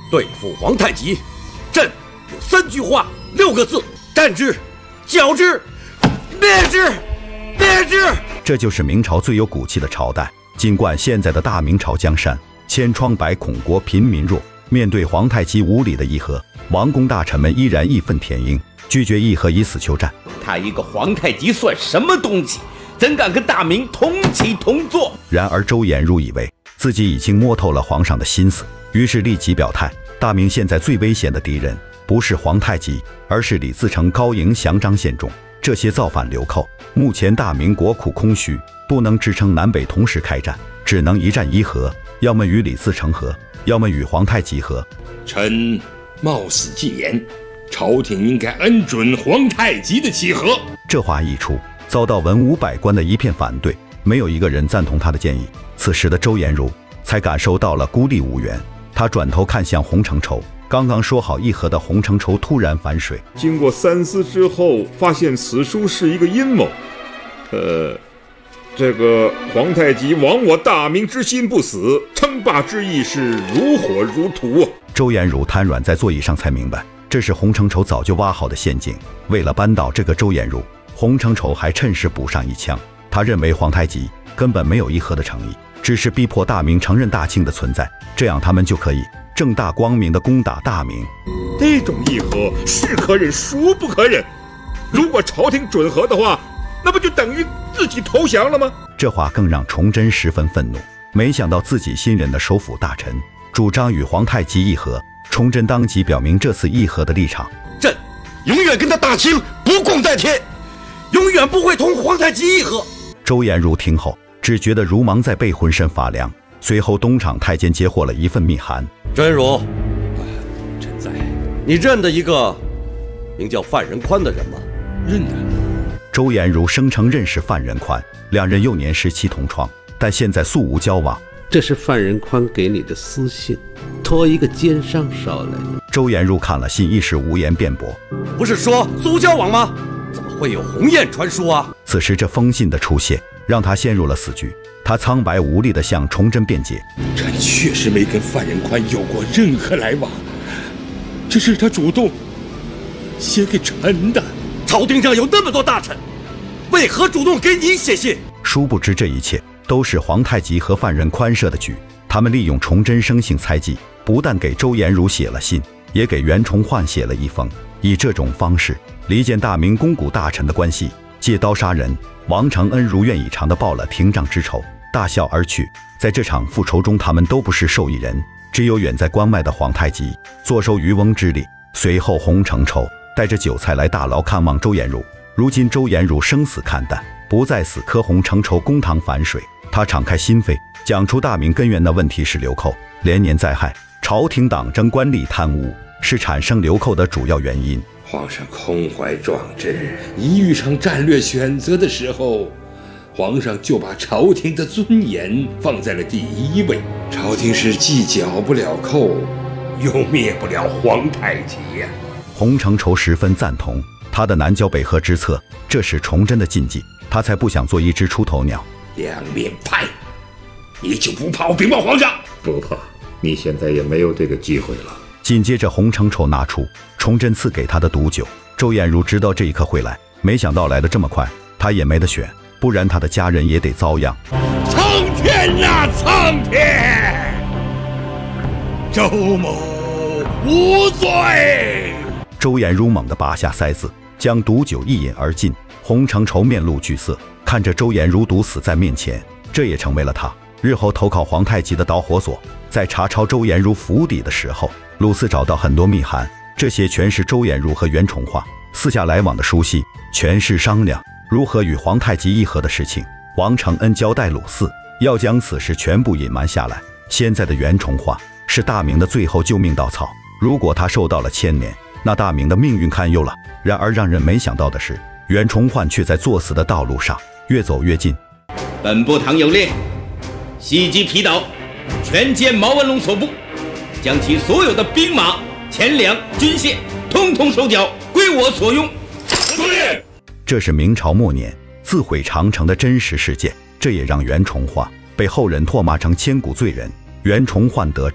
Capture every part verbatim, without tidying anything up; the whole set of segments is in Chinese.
对付皇太极，朕有三句话，六个字：战之、剿之、灭之、灭之。 这就是明朝最有骨气的朝代。尽管现在的大明朝江山千疮百孔，国贫民弱，面对皇太极无理的议和，王公大臣们依然义愤填膺，拒绝议和，以死求战。 他一个皇太极算什么东西？怎敢跟大明同起同坐？ 然而周延儒以为自己已经摸透了皇上的心思，于是立即表态：大明现在最危险的敌人不是皇太极，而是李自成、高迎祥、张献忠这些造反流寇。目前大明国库空虚，不能支撑南北同时开战，只能一战一和，要么与李自成和，要么与皇太极和。 臣冒死进言，朝廷应该恩准皇太极的起和。 这话一出，遭到文武百官的一片反对，没有一个人赞同他的建议。此时的周延儒才感受到了孤立无援，他转头看向洪承畴。刚刚说好议和的洪承畴突然反水， 经过三思之后，发现此书是一个阴谋。呃，这个皇太极亡我大明之心不死，称霸之意是如火如荼。 周延儒瘫软在座椅上，才明白这是洪承畴早就挖好的陷阱。为了扳倒这个周延儒，洪承畴还趁势补上一枪。他认为皇太极根本没有议和的诚意，只是逼迫大明承认大清的存在，这样他们就可以正大光明地攻打大明。 这种议和是可忍孰不可忍，如果朝廷准和的话，那不就等于自己投降了吗？ 这话更让崇祯十分愤怒，没想到自己信任的首辅大臣主张与皇太极议和。崇祯当即表明这次议和的立场： 朕永远跟他大清不共戴天，永远不会同皇太极议和。 周延儒听后只觉得如芒在背，浑身发凉。随后东厂太监接获了一份密函： 周延儒， 臣在。 你认得一个名叫范仁宽的人吗？ 认得。 周延儒声称认识范仁宽，两人幼年时期同窗，但现在素无交往。 这是范仁宽给你的私信，托一个奸商捎来的。 周延儒看了信，一时无言辩驳。 不是说素无交往吗？怎么会有鸿雁传书啊？ 此时这封信的出现让他陷入了死局，他苍白无力地向崇祯辩解： 朕确实没跟范仁宽有过任何来往，这是他主动写给臣的。 朝廷上有那么多大臣，为何主动给你写信？ 殊不知这一切都是皇太极和范仁宽设的局。他们利用崇祯生性猜忌，不但给周延儒写了信，也给袁崇焕写了一封，以这种方式离间大明肱骨大臣的关系，借刀杀人。王承恩如愿以偿地报了廷杖之仇，大笑而去。在这场复仇中，他们都不是受益人，只有远在关外的皇太极坐收渔翁之利。随后洪承畴带着酒菜来大牢看望周延儒。如今周延儒生死看淡，不再死磕洪承畴公堂反水，他敞开心扉，讲出大明根源的问题是流寇连年灾害，朝廷党争官吏贪污是产生流寇的主要原因。 皇上空怀壮志，一遇上战略选择的时候，皇上就把朝廷的尊严放在了第一位。朝廷是既剿不了寇，又灭不了皇太极呀。 洪承畴十分赞同他的南郊北河之策，这是崇祯的禁忌，他才不想做一只出头鸟。 两面派，你就不怕我禀报皇上？ 不怕，你现在也没有这个机会了。 紧接着洪承畴拿出崇祯赐给他的毒酒，周延儒知道这一刻会来，没想到来得这么快，他也没得选，不然他的家人也得遭殃。 苍天啊苍天，周某无罪。 周延儒猛地拔下塞子，将毒酒一饮而尽。洪承畴面露惧色，看着周延儒毒死在面前，这也成为了他日后投靠皇太极的导火索。在查抄周延儒府邸的时候，鲁斯找到很多密函，这些全是周延儒和袁崇焕私下来往的书信，全是商量如何与皇太极议和的事情。王承恩交代鲁斯要将此事全部隐瞒下来。现在的袁崇焕是大明的最后救命稻草，如果他受到了牵连，那大明的命运堪忧了。然而让人没想到的是，袁崇焕却在作死的道路上越走越近。 本部堂有令，袭击皮岛，全歼毛文龙所部，将其所有的兵马、钱粮、军械通通收缴，归我所用。 对。 这是明朝末年自毁长城的真实事件，这也让袁崇焕被后人唾骂成千古罪人。袁崇焕得知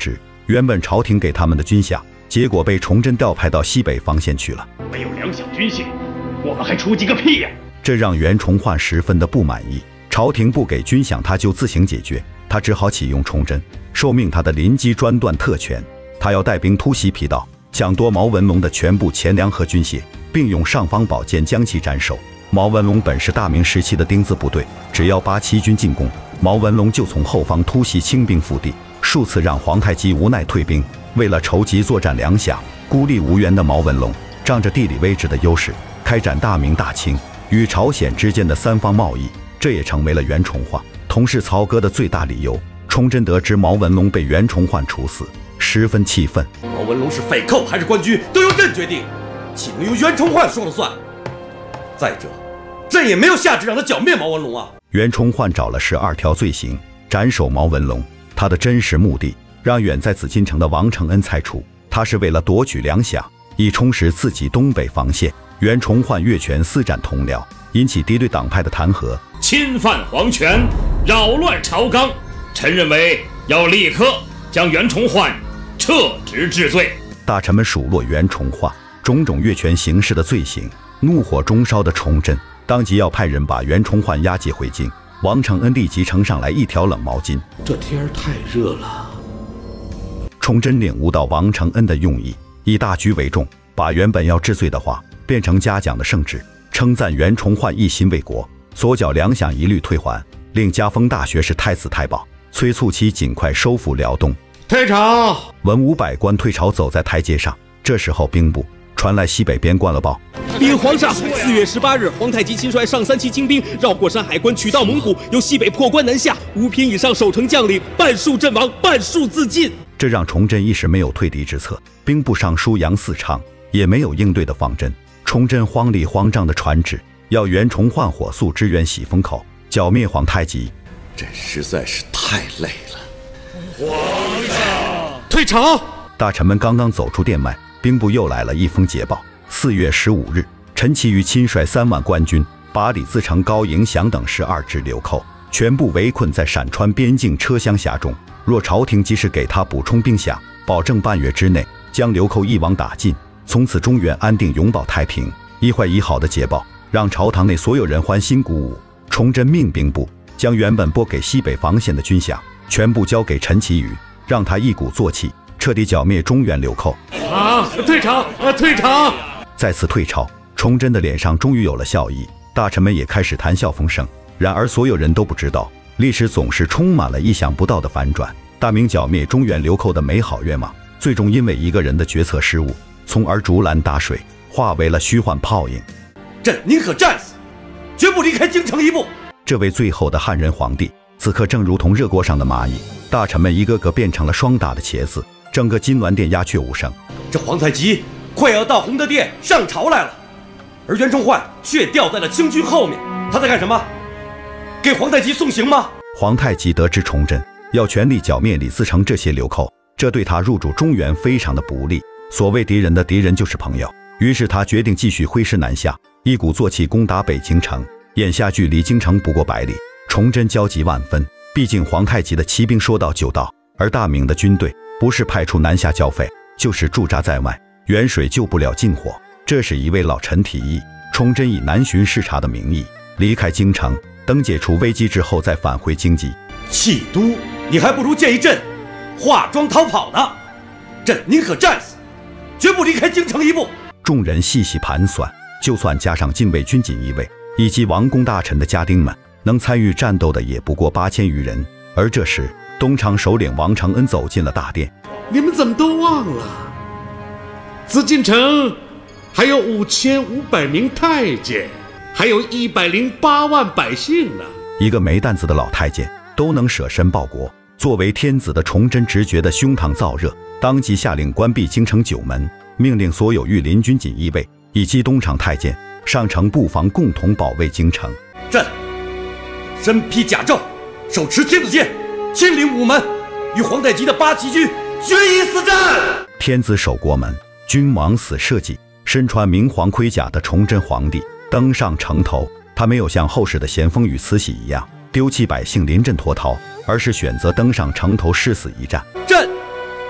原本朝廷给他们的军饷，结果被崇祯调派到西北防线去了。 没有粮饷军械，我们还出击个屁呀！ 这让袁崇焕十分的不满意。朝廷不给军饷，他就自行解决，他只好启用崇祯，受命他的临机专断特权。他要带兵突袭皮岛，抢夺毛文龙的全部钱粮和军械，并用尚方宝剑将其斩首。毛文龙本是大明时期的钉子部队，只要八旗军进攻，毛文龙就从后方突袭清兵腹地，数次让皇太极无奈退兵。为了筹集作战粮饷，孤立无援的毛文龙仗着地理位置的优势，开展大明大清与朝鲜之间的三方贸易，这也成为了袁崇焕同是曹哥的最大理由。崇祯得知毛文龙被袁崇焕处死，十分气愤。 毛文龙是匪寇还是官军，都由朕决定，岂能由袁崇焕说了算？再者，朕也没有下旨让他剿灭毛文龙啊！ 袁崇焕找了十二条罪行，斩首毛文龙。他的真实目的让远在紫禁城的王承恩猜出，他是为了夺取粮饷，以充实自己东北防线。袁崇焕越权私斩同僚，引起敌对党派的弹劾， 侵犯皇权，扰乱朝纲。臣认为要立刻将袁崇焕撤职治罪。 大臣们数落袁崇焕种种越权行事的罪行，怒火中烧的崇祯当即要派人把袁崇焕押解回京。王承恩立即呈上来一条冷毛巾。 这天儿太热了。 崇祯领悟到王承恩的用意，以大局为重，把原本要治罪的话变成嘉奖的圣旨，称赞袁崇焕一心为国，所缴粮饷一律退还，令加封大学士太子太保，催促其尽快收复辽东。 退朝！ 文武百官退朝，走在台阶上。这时候兵部传来西北边关了报， 禀皇上，四月十八日，皇太极亲率上三旗精兵绕过山海关，取道蒙古，由西北破关南下，五品以上守城将领半数阵亡，半数自尽。 这让崇祯一时没有退敌之策，兵部尚书杨嗣昌也没有应对的方针。崇祯慌里慌张地传旨，要袁崇焕火速支援喜峰口，剿灭皇太极。 朕实在是太累了。 皇上，退朝！ 大臣们刚刚走出殿外，兵部又来了一封捷报。四月十五日，陈其瑜亲率三万官军，把李自成、高迎祥等十二支流寇全部围困在陕川边境车厢峡中。若朝廷及时给他补充兵饷，保证半月之内将流寇一网打尽，从此中原安定，永保太平。一坏一好的捷报让朝堂内所有人欢欣鼓舞。崇祯命兵部将原本拨给西北防线的军饷全部交给陈其瑜，让他一鼓作气，彻底剿灭中原流寇。 啊，退朝！啊，退朝！ 再次退朝，崇祯的脸上终于有了笑意，大臣们也开始谈笑风生。然而所有人都不知道，历史总是充满了意想不到的反转。大明剿灭中原流寇的美好愿望，最终因为一个人的决策失误，从而竹篮打水，化为了虚幻泡影。 朕宁可战死，绝不离开京城一步。 这位最后的汉人皇帝，此刻正如同热锅上的蚂蚁，大臣们一个个变成了霜打的茄子，整个金銮殿鸦雀无声。 这皇太极快要到洪德殿上朝来了，而袁崇焕却掉在了清军后面。他在干什么？给皇太极送行吗？ 皇太极得知崇祯要全力剿灭李自成这些流寇，这对他入主中原非常的不利。所谓敌人的敌人就是朋友，于是他决定继续挥师南下，一鼓作气攻打北京城。眼下距离京城不过百里，崇祯焦急万分。毕竟皇太极的骑兵说到就到，而大明的军队不是派出南下剿匪，就是驻扎在外，远水救不了近火。这时一位老臣提议，崇祯以南巡视察的名义离开京城，等解除危机之后再返回京畿。 弃都，你还不如建议朕化妆逃跑呢。朕宁可战死，绝不离开京城一步。 众人细细盘算，就算加上禁卫军锦衣卫以及王公大臣的家丁们，能参与战斗的也不过八千余人。而这时东厂首领王承恩走进了大殿。 你们怎么都忘了，紫禁城还有五千五百名太监，还有一百零八万百姓呢。 一个没担子的老太监都能舍身报国，作为天子的崇祯直觉的胸膛燥热，当即下令关闭京城九门，命令所有御林军锦衣卫以及东厂太监上城布防，共同保卫京城。 朕身披甲胄，手持天子剑，亲领午门，与皇太极的八旗军决一死战。 天子守国门，君王死社稷。身穿明黄盔甲的崇祯皇帝登上城头，他没有像后世的咸丰与慈禧一样丢弃百姓临阵脱逃，而是选择登上城头誓死一战。 朕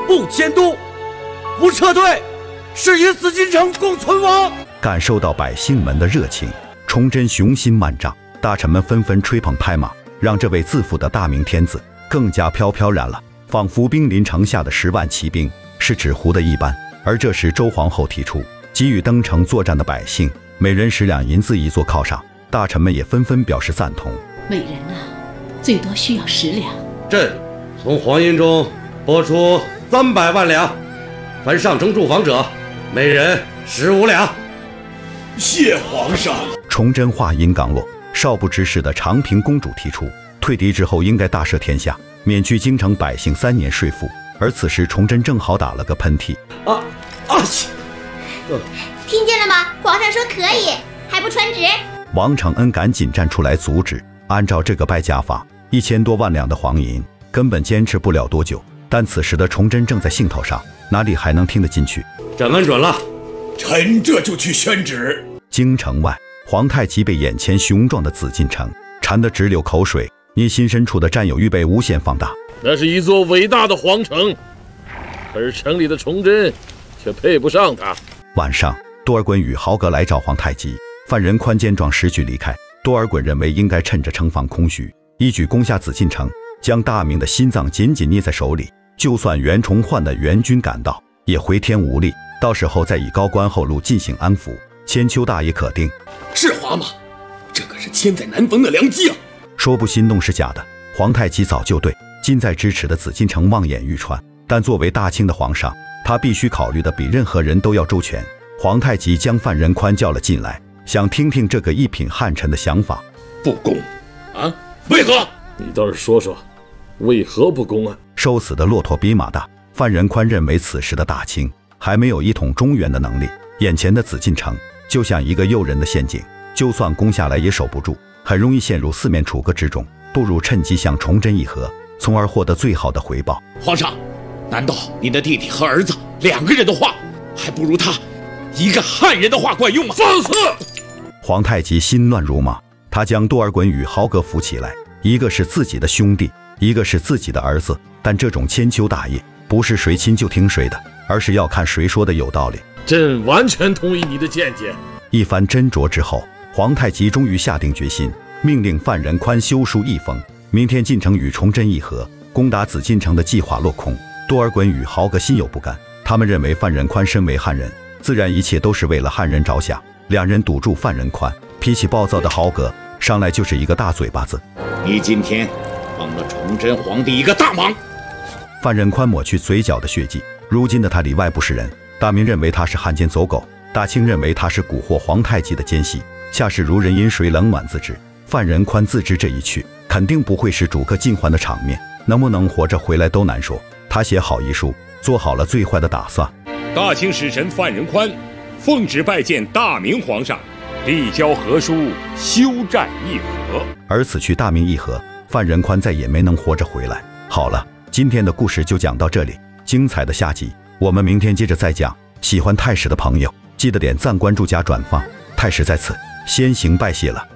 不迁都，不撤退，是与紫禁城共存亡。 感受到百姓们的热情，崇祯雄心万丈，大臣们纷纷吹捧拍马，让这位自负的大明天子更加飘飘然了，仿佛兵临城下的十万骑兵是纸糊的一般。而这时周皇后提出给予登城作战的百姓每人十两银子以作犒赏，大臣们也纷纷表示赞同。 每人啊，最多需要十两。 朕从黄银中拨出三百万两，凡上城驻防者，每人十五两。 谢皇上。 崇祯话音刚落，少不知事的长平公主提出，退敌之后应该大赦天下，免去京城百姓三年税赋。而此时崇祯正好打了个喷嚏。 啊啊！ 听见了吗？皇上说可以，还不传旨？ 王承恩赶紧站出来阻止。按照这个败家法，一千多万两的黄银根本坚持不了多久。但此时的崇祯正在兴头上，哪里还能听得进去？ 朕恩准了， 臣这就去宣旨。 京城外，皇太极被眼前雄壮的紫禁城馋得直流口水，内心深处的占有欲被无限放大。 那是一座伟大的皇城，可是城里的崇祯却配不上他。 晚上，多尔衮与豪格来找皇太极，范仁宽见状识趣离开。多尔衮认为应该趁着城防空虚，一举攻下紫禁城，将大明的心脏紧紧捏在手里。就算袁崇焕的援军赶到，也回天无力，到时候再以高官厚禄进行安抚，千秋大业可定。 是华吗？这可是千载难逢的良机啊！ 说不心动是假的，皇太极早就对近在咫尺的紫禁城望眼欲穿，但作为大清的皇上，他必须考虑的比任何人都要周全。皇太极将范仁宽叫了进来，想听听这个一品汉臣的想法。 不公啊？为何？ 你倒是说说，为何不公啊？ 瘦死的骆驼比马大。范仁宽认为此时的大清还没有一统中原的能力，眼前的紫禁城就像一个诱人的陷阱，就算攻下来也守不住，很容易陷入四面楚歌之中。不如趁机向崇祯议和，从而获得最好的回报。 皇上，难道你的弟弟和儿子两个人的话，还不如他一个汉人的话管用吗？ 放肆！ 皇太极心乱如麻，他将多尔衮与豪格扶起来，一个是自己的兄弟，一个是自己的儿子。但这种千秋大业不是谁亲就听谁的，而是要看谁说的有道理。 朕完全同意你的见解。 一番斟酌之后，皇太极终于下定决心，命令范仁宽修书一封，明天进城与崇祯议和，攻打紫禁城的计划落空。多尔衮与豪格心有不甘，他们认为范仁宽身为汉人，自然一切都是为了汉人着想。两人堵住范仁宽，脾气暴躁的豪格上来就是一个大嘴巴子。 你今天帮了崇祯皇帝一个大忙。 范仁宽抹去嘴角的血迹，如今的他里外不是人。大明认为他是汉奸走狗，大清认为他是蛊惑皇太极的奸细，恰是如人饮水冷暖自知。范仁宽自知这一去肯定不会是主客尽欢的场面，能不能活着回来都难说。他写好遗书，做好了最坏的打算。 大清使臣范仁宽奉旨拜见大明皇上，递交和书，休战议和。 而此去大明议和，范仁宽再也没能活着回来。好了，今天的故事就讲到这里，精彩的下集我们明天接着再讲。喜欢太史的朋友，记得点赞、关注加转发。太史在此先行拜谢了。